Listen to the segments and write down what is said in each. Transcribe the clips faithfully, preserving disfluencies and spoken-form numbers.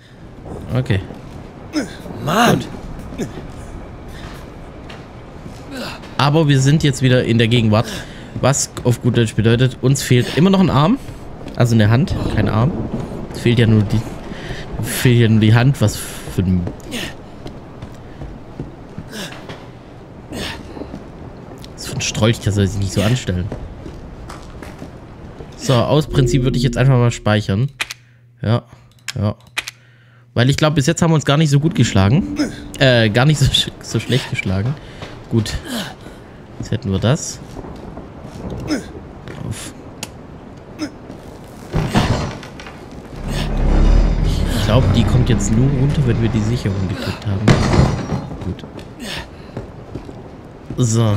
Okay. Mann! Gut. Aber wir sind jetzt wieder in der Gegenwart. Was auf gut Deutsch bedeutet, uns fehlt immer noch ein Arm. Also eine Hand, kein Arm. Es fehlt ja nur die. Fehlt ja nur die Hand, was für ein. Was für ein Strolch, der soll sich nicht so anstellen. So, aus Prinzip würde ich jetzt einfach mal speichern. Ja, ja. Weil ich glaube, bis jetzt haben wir uns gar nicht so gut geschlagen. Äh, gar nicht so, sch so schlecht geschlagen. Gut. Jetzt hätten wir das. Auf. Ich glaube, die kommt jetzt nur runter, wenn wir die Sicherung gedrückt haben. Gut. So.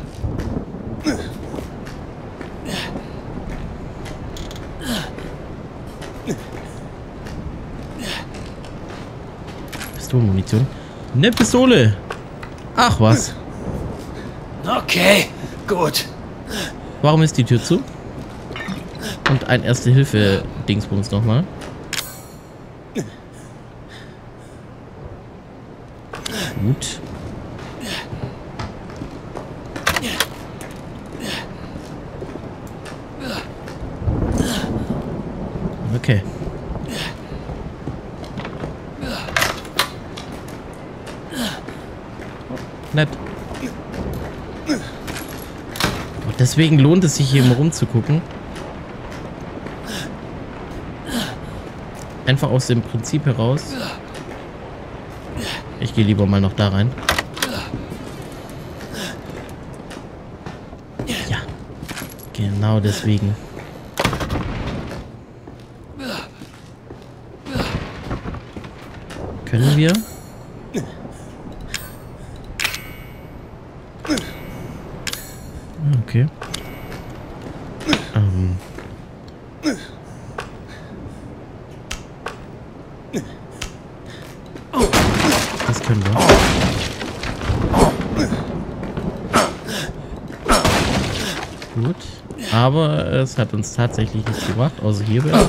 Pistolenmunition. Eine Pistole. Ach was. Okay, gut. Warum ist die Tür zu? Und ein Erste-Hilfe-Dingsbums nochmal. Gut. Okay. Nett. Und deswegen lohnt es sich hier immer rumzugucken. Einfach aus dem Prinzip heraus. Ich gehe lieber mal noch da rein. Ja. Genau deswegen. Können wir? Okay. Ähm. Das können wir. Gut. Aber es hat uns tatsächlich nichts gebracht, außer hier wäre.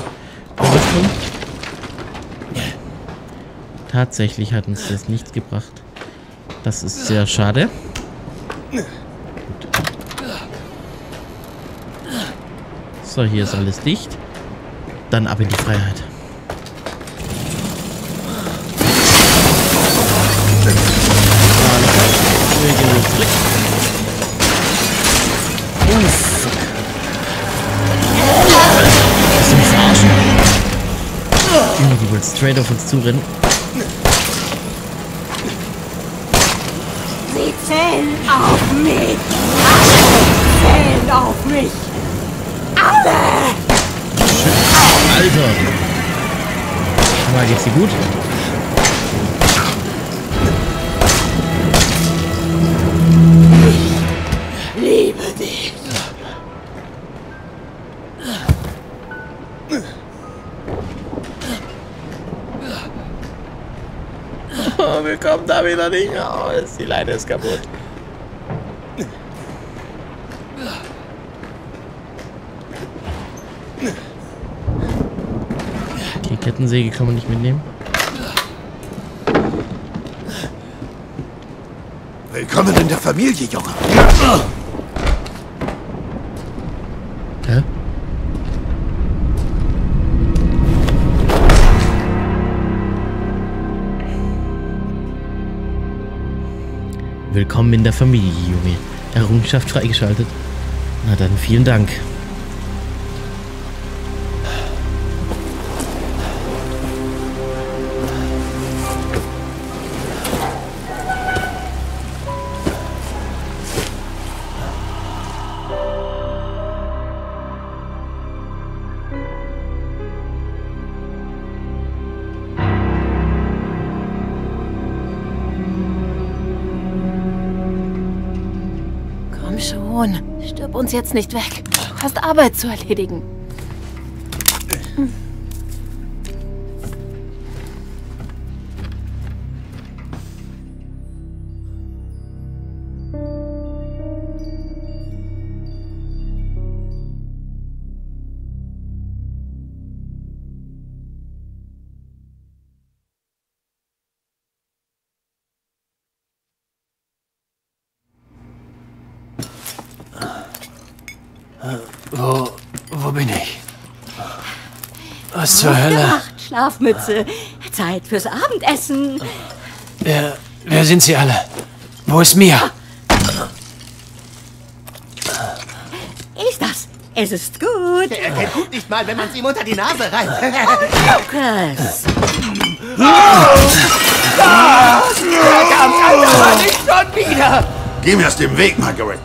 Tatsächlich hat uns das nichts gebracht. Das ist sehr schade. Gut. So, hier ist alles dicht. Dann ab in die Freiheit. Wir gehen jetzt zurück. Uff. Das ist mich verarschen. Junge, die wollen straight auf uns zurennen. Sie zählen auf mich! Alle zählen auf mich! Alle! Alter! Aber geht's dir gut? Ich liebe dich! Oh, wir kommen da wieder nicht raus. Die Leine ist kaputt. Die Kettensäge kann man nicht mitnehmen. Willkommen in der Familie, Junge. Hä? Willkommen in der Familie, Junge. Errungenschaft freigeschaltet. Na dann, vielen Dank. Komm schon, stirb uns jetzt nicht weg. Du hast Arbeit zu erledigen. Wo, wo bin ich? Was zur Hölle? Gemacht, Schlafmütze. Zeit fürs Abendessen. Wer, wer sind Sie alle? Wo ist Mia? Ist das? Es ist gut. Er kennt gut nicht mal, wenn man es ihm unter die Nase reibt. Lukas. Verdammt, Alter, nicht schon wieder! Geh mir aus dem Weg, Margaret.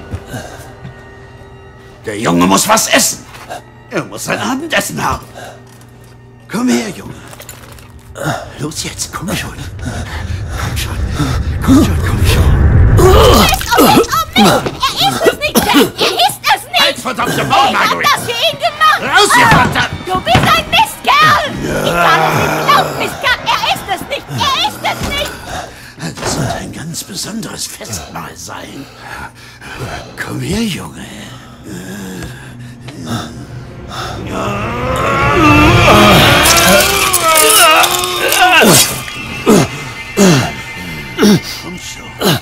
Der Junge muss was essen. Er muss sein Abendessen haben. Komm her, Junge. Los jetzt, komm schon. Komm schon. Komm schon, komm schon. Er ist es nicht, Jack. Er ist es nicht. Halt verdammte Maul, Margaret. Das für ihn gemacht. Raus, ihr verdammt! Du bist ein Mistkerl. Ich kann es nicht glauben, Mistkerl. Er ist es nicht. Er ist es nicht. Das wird ein ganz besonderes Festmahl sein. Komm her, Junge. Komm schon.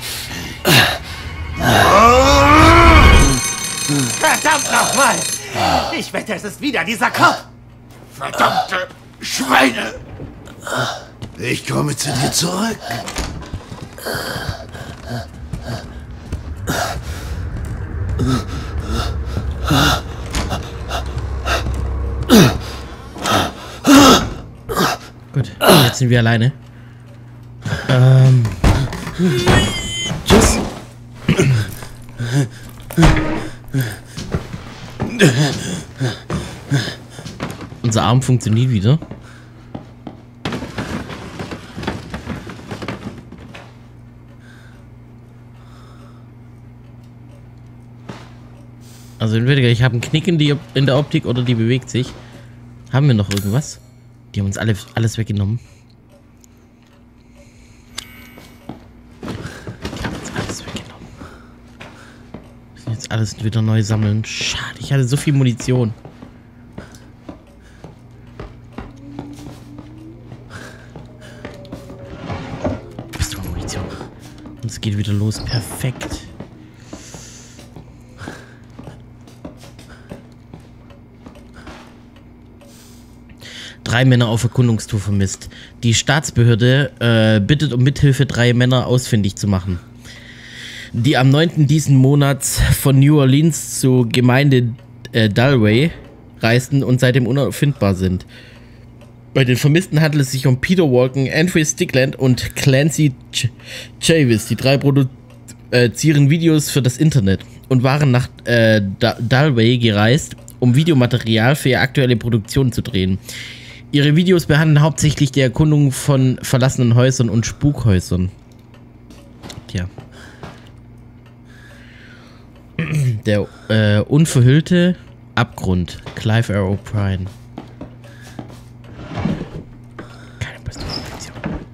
Verdammt nochmal! Ich wette, es ist wieder dieser Kopf! Verdammte Schweine! Ich komme zu dir zurück. Gut, jetzt sind wir alleine. Ähm. Tschüss. Unser Arm funktioniert wieder. Also entweder ich habe einen Knick in, die, in der Optik oder die bewegt sich. Haben wir noch irgendwas? Die haben uns alle, alles weggenommen. Die haben uns alles weggenommen. Wir müssen jetzt alles wieder neu sammeln. Schade, ich hatte so viel Munition. Bist du Munition? Und es geht wieder los. Perfekt. Drei Männer auf Erkundungstour vermisst. Die Staatsbehörde äh, bittet um Mithilfe, drei Männer ausfindig zu machen, die am neunten diesen Monats von New Orleans zur Gemeinde äh, Dalway reisten und seitdem unauffindbar sind. Bei den Vermissten handelt es sich um Peter Walken, Andrew Stickland und Clancy Ch Chavis. Die drei produzieren Videos für das Internet und waren nach äh, Dalway gereist, um Videomaterial für ihre aktuelle Produktion zu drehen. Ihre Videos behandeln hauptsächlich die Erkundung von verlassenen Häusern und Spukhäusern. Tja. Der äh, unverhüllte Abgrund. Clive R. O'Brien. Keine Pistolmunition.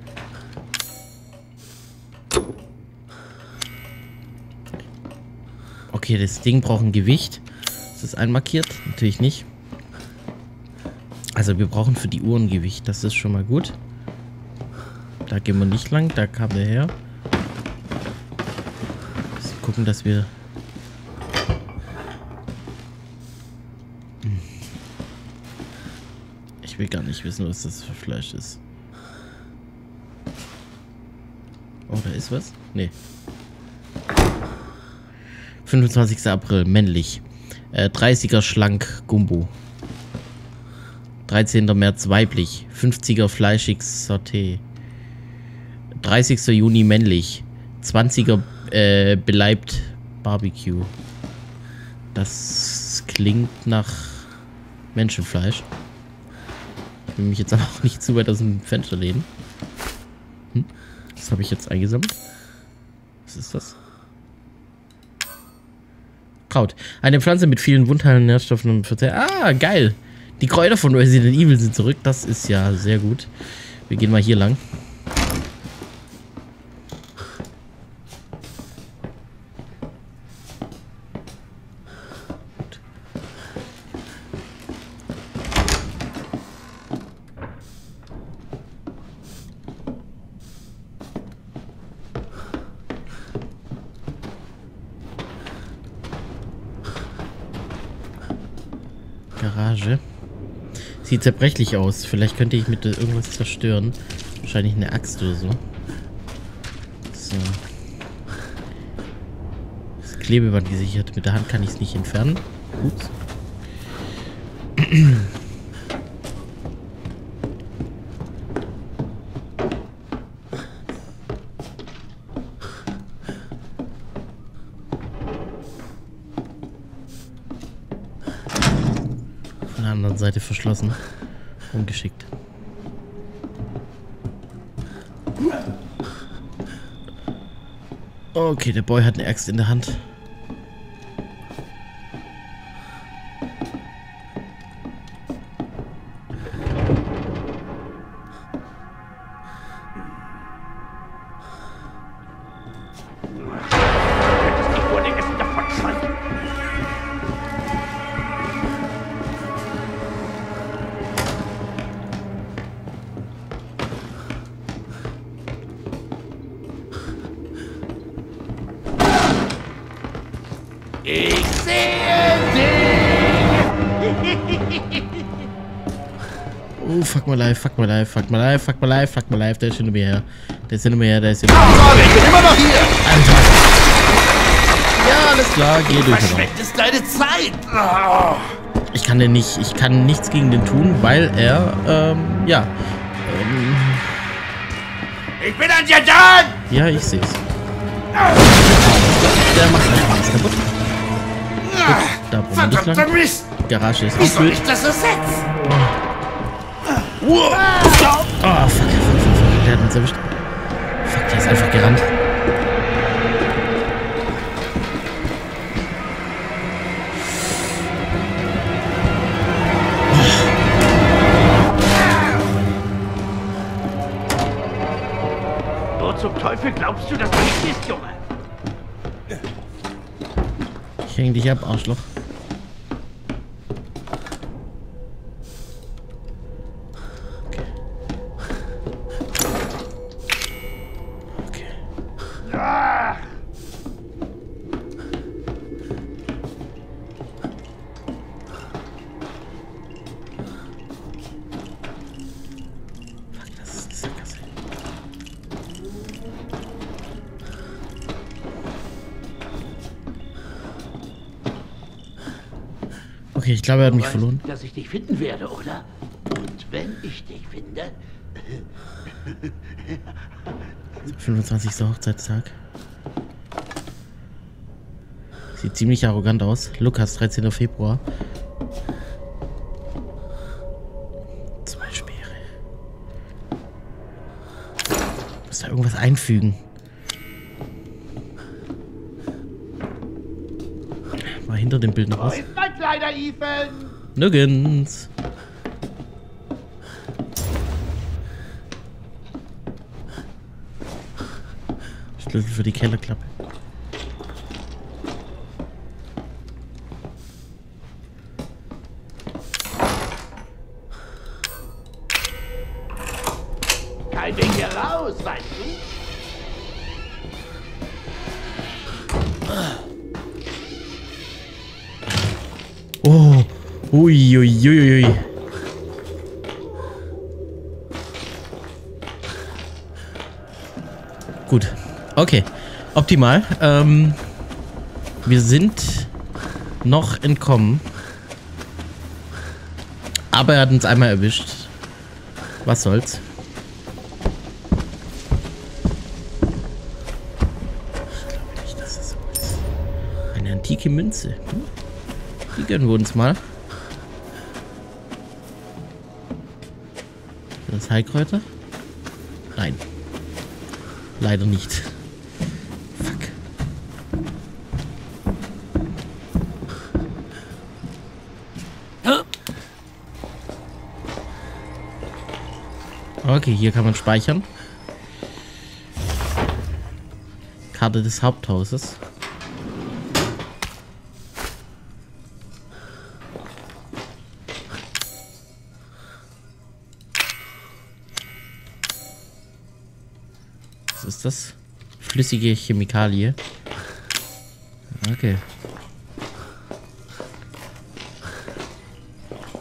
Okay, das Ding braucht ein Gewicht. Ist das einmarkiert? Natürlich nicht. Also wir brauchen für die Uhr ein Gewicht. Das ist schon mal gut. Da gehen wir nicht lang. Da kam der her. Müssen gucken, dass wir... Ich will gar nicht wissen, was das für Fleisch ist. Oh, da ist was? Nee. fünfundzwanzigster April, männlich. Äh, dreißiger schlank, Gumbo. dreizehnter März, weiblich. fünfziger fleischig, Sauté. dreißigster Juni, männlich. zwanziger äh, beleibt, Barbecue. Das klingt nach Menschenfleisch. Ich will mich jetzt aber auch nicht zu weit aus dem Fenster lehnen. Hm? Das habe ich jetzt eingesammelt. Was ist das? Kraut. Eine Pflanze mit vielen wundheilenden Nährstoffen und Verzehr. Ah, geil. Die Kräuter von Resident Evil sind zurück. Das ist ja sehr gut. Wir gehen mal hier lang. Garage. Sieht zerbrechlich aus. Vielleicht könnte ich mit irgendwas zerstören. Wahrscheinlich eine Axt oder so. So. Das Klebeband gesichert. Mit der Hand kann ich es nicht entfernen. Ups. Von der anderen Seite verschlossen. Ungeschickt. Okay, der Boy hat eine Axt in der Hand. Ich sehe dich! Oh, fuck my life, fuck my life, fuck my life, fuck my life, fuck my life. Der ist hinter mir her. Der ist hinter mir her, der ist hinter mir her. Oh, ich bin immer noch hier! Alter! Ja, alles klar, geh durch. Verschwendest deine Zeit! Oh. Ich kann den nicht, ich kann nichts gegen den tun, weil er, ähm, ja. Ähm, Ich bin an dir dran! ja, ich seh's. Der macht einfach alles kaputt. Gut, da brauchen wir nicht Verdammter lang. Mist! Die Garage ist Wie soll gefüllt. ich das ersetzen? Oh, fuck, fuck, fuck, fuck. Der hat uns erwischt. Fuck, der ist einfach gerannt. Wo zum Teufel glaubst du, dass du nicht bist, Junge? Ich häng dich ab, Arschloch. Okay. Ah. Fuck, das ist eine Sackgasse. Okay, ich glaube, er hat mich verloren. Dass ich dich finden werde, oder? Und wenn ich dich finde... fünfundzwanzigster Hochzeitstag. Sieht ziemlich arrogant aus. Lukas, dreizehnter Februar. Zwei Speere. Ich muss da irgendwas einfügen. Mal hinter dem Bild noch was. Wo ist mein kleiner Ethan? Nirgends. Schlüssel für die Kellerklappe. Kein Weg hier raus, weißt du? Oh. Ui, ui, ui, ui. Gut. Okay. Optimal. Ähm, wir sind noch entkommen. Aber er hat uns einmal erwischt. Was soll's. Ich glaube nicht, dass es so ist. Eine antike Münze. Hm? Die gönnen wir uns mal. Sind das Heilkräuter? Nein. Leider nicht. Fuck. Okay, hier kann man speichern. Karte des Haupthauses. Was ist das? Flüssige Chemikalie. Okay.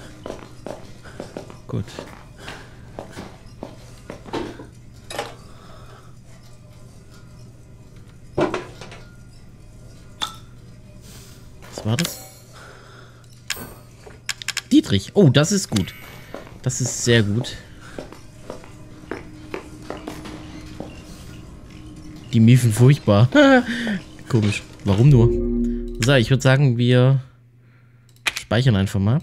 Gut. Was war das? Dietrich. Oh, das ist gut. Das ist sehr gut. Die miefen furchtbar. Komisch. Warum nur? So, ich würde sagen, wir speichern einfach mal.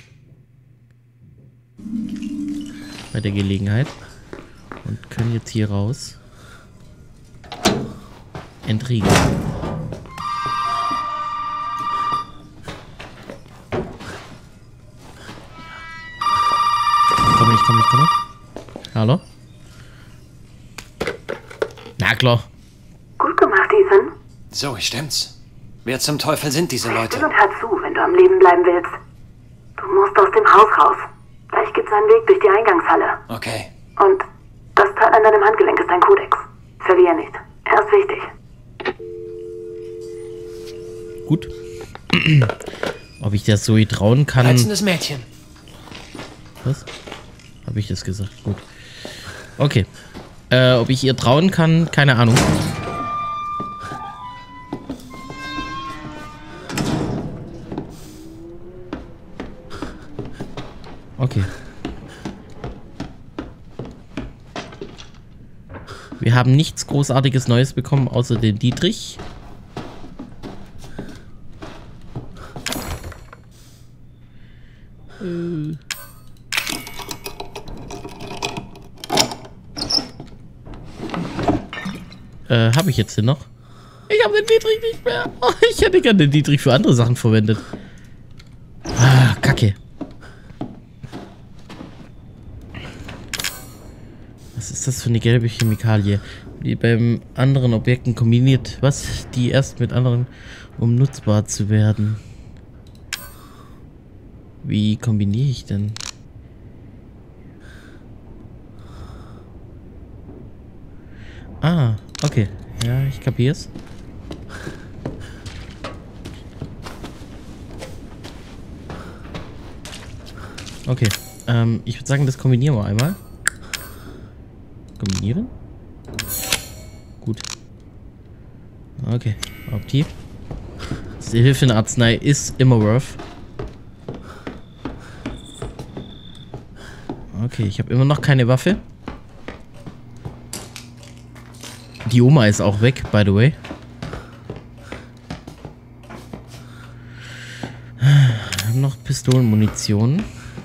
Bei der Gelegenheit. Und können jetzt hier raus. Entriegeln. Komm, ich komme, ich komme. Hallo? Na klar. Gut gemacht, Ethan. So, stimmt's. Wer zum Teufel sind diese Leute? Still und hör zu, wenn du am Leben bleiben willst. Du musst aus dem Haus raus. Gleich gibt's einen Weg durch die Eingangshalle. Okay. Und das Teil an deinem Handgelenk ist ein Kodex. Verlier nicht. Er ist wichtig. Gut. Ob ich das Zoe trauen kann... Reizendes Mädchen. Was? Habe ich das gesagt? Gut. Okay. Äh, ob ich ihr trauen kann, keine Ahnung. Okay. Wir haben nichts Großartiges Neues bekommen, außer den Dietrich. Äh. Äh, habe ich jetzt den noch? Ich habe den Dietrich nicht mehr. Oh, ich hätte gerne den Dietrich für andere Sachen verwendet. Ah, Kacke. Was ist das für eine gelbe Chemikalie? Die beim anderen Objekten kombiniert. Was? Die erst mit anderen, um nutzbar zu werden. Wie kombiniere ich denn? Ah, okay. Ja, ich kapier's. Okay. Ähm, ich würde sagen, das kombinieren wir einmal. Kombinieren? Gut. Okay. Opti. Die Hilfe in Arznei ist immer worth. Okay, ich habe immer noch keine Waffe. Die Oma ist auch weg, by the way. Wir haben noch Pistolenmunition.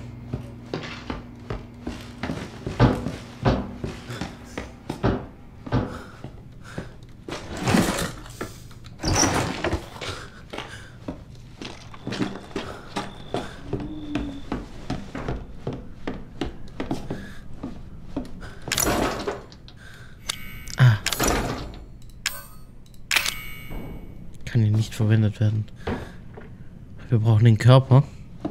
Kann hier nicht verwendet werden. Wir brauchen den Körper.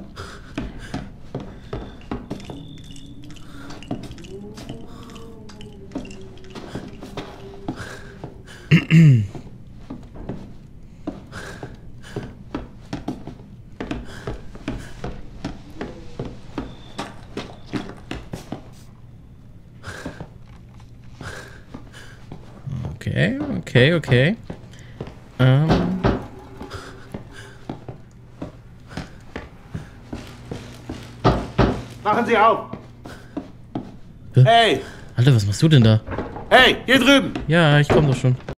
Okay, okay, okay. Ähm. Machen Sie auf! Hä? Hey! Alter, was machst du denn da? Hey, hier drüben! Ja, ich komme doch schon.